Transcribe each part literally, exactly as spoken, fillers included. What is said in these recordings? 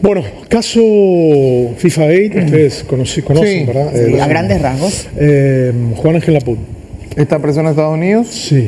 Bueno, caso FIFA ocho, ustedes conocí, conocen, Sí, ¿verdad? Sí, Eh, a grandes rasgos. eh, Juan Ángel Laput. ¿Está preso en Estados Unidos? Sí.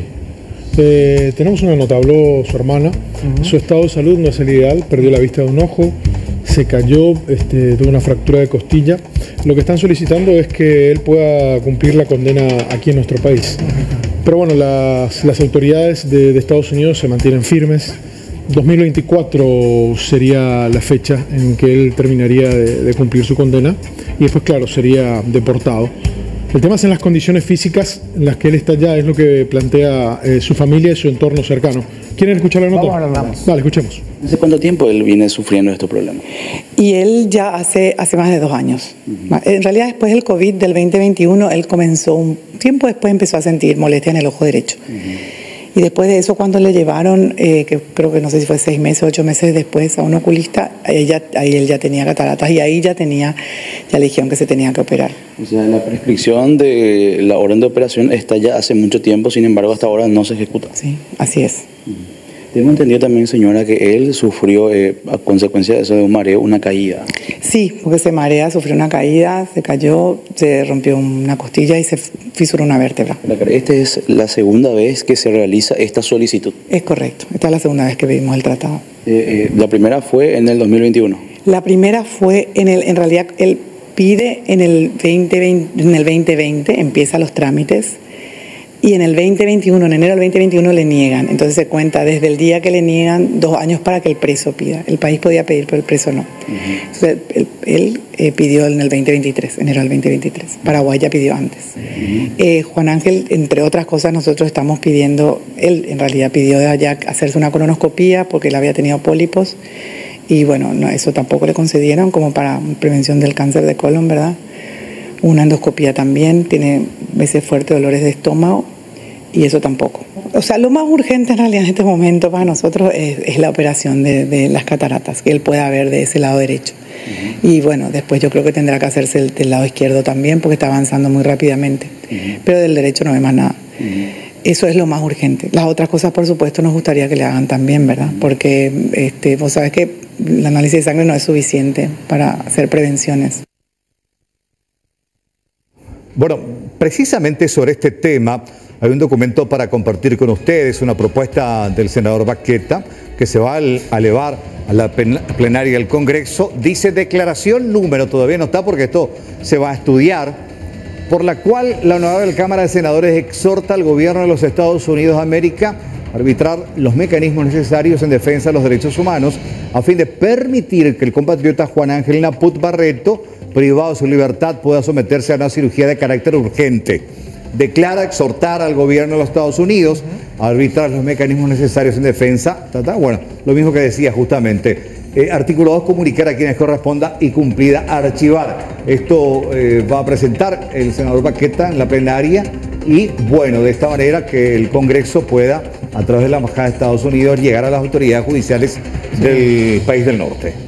Eh, tenemos una nota, habló su hermana. Uh-huh. Su estado de salud no es el ideal, perdió la vista de un ojo, se cayó, este, tuvo una fractura de costilla. Lo que están solicitando es que él pueda cumplir la condena aquí en nuestro país. Pero bueno, las, las autoridades de, de Estados Unidos se mantienen firmes. dos mil veinticuatro sería la fecha en que él terminaría de, de cumplir su condena y después, claro, sería deportado. El tema es en las condiciones físicas en las que él está ya, es lo que plantea eh, su familia y su entorno cercano. ¿Quieren escuchar la nota? Vamos, vamos. Vale, escuchemos. ¿Hace cuánto tiempo él viene sufriendo estos problemas? Y él ya hace, hace más de dos años. Uh-huh. En realidad, después del COVID del veinte veintiuno, él comenzó, un tiempo después empezó a sentir molestia en el ojo derecho. Uh-huh. Y después de eso, cuando le llevaron, eh, que creo que no sé si fue seis meses, ocho meses después, a un oculista, ahí, ya, ahí él ya tenía cataratas y ahí ya tenía, ya le dijeron que se tenía que operar. O sea, la prescripción de la orden de operación está ya hace mucho tiempo, sin embargo, hasta ahora no se ejecuta. Sí, así es. Uh-huh. Tengo entendido también, señora, que él sufrió, eh, a consecuencia de eso, de un mareo, una caída. Sí, porque se marea, sufrió una caída, se cayó, se rompió una costilla y se fisuró una vértebra. Esta es la segunda vez que se realiza esta solicitud. Es correcto, esta es la segunda vez que pedimos el tratado. Eh, eh, la primera fue en el dos mil veintiuno. La primera fue, en el, en realidad, él pide en el, veinte veinte, en el veinte veinte, empieza los trámites. Y en el veinte veintiuno, en enero del veinte veintiuno le niegan. Entonces se cuenta desde el día que le niegan dos años para que el preso pida. El país podía pedir, pero el preso no. Uh-huh. Entonces él, él eh, pidió en el veinte veintitrés, enero del veinte veintitrés. Paraguay ya pidió antes. Uh-huh. eh, Juan Ángel, entre otras cosas, nosotros estamos pidiendo, él en realidad pidió ya hacerse una colonoscopía porque él había tenido pólipos. Y bueno, no, eso tampoco le concedieron como para prevención del cáncer de colon, ¿verdad? Una endoscopía también, tiene veces fuertes dolores de estómago y eso tampoco. O sea, lo más urgente en realidad en este momento para nosotros es, es la operación de, de las cataratas, que él pueda ver de ese lado derecho. Uh-huh. Y bueno, después yo creo que tendrá que hacerse el, del lado izquierdo también porque está avanzando muy rápidamente. Uh-huh. Pero del derecho no ve más nada. Uh-huh. Eso es lo más urgente. Las otras cosas, por supuesto, nos gustaría que le hagan también, ¿verdad? Porque este, vos sabés que el análisis de sangre no es suficiente para hacer prevenciones. Bueno, precisamente sobre este tema hay un documento para compartir con ustedes, una propuesta del senador Baqueta que se va a elevar a la plenaria del Congreso. Dice declaración número, todavía no está porque esto se va a estudiar, por la cual la honorable Cámara de Senadores exhorta al gobierno de los Estados Unidos de América a arbitrar los mecanismos necesarios en defensa de los derechos humanos a fin de permitir que el compatriota Juan Ángel Laput Barreto, privado de su libertad, pueda someterse a una cirugía de carácter urgente. Declara exhortar al gobierno de los Estados Unidos a arbitrar los mecanismos necesarios en defensa. Ta, ta, bueno, lo mismo que decía justamente. Eh, artículo dos, comunicar a quienes corresponda y cumplida archivar. Esto eh, va a presentar el senador Baqueta en la plenaria y bueno, de esta manera que el Congreso pueda, a través de la Embajada de Estados Unidos, llegar a las autoridades judiciales del país del norte.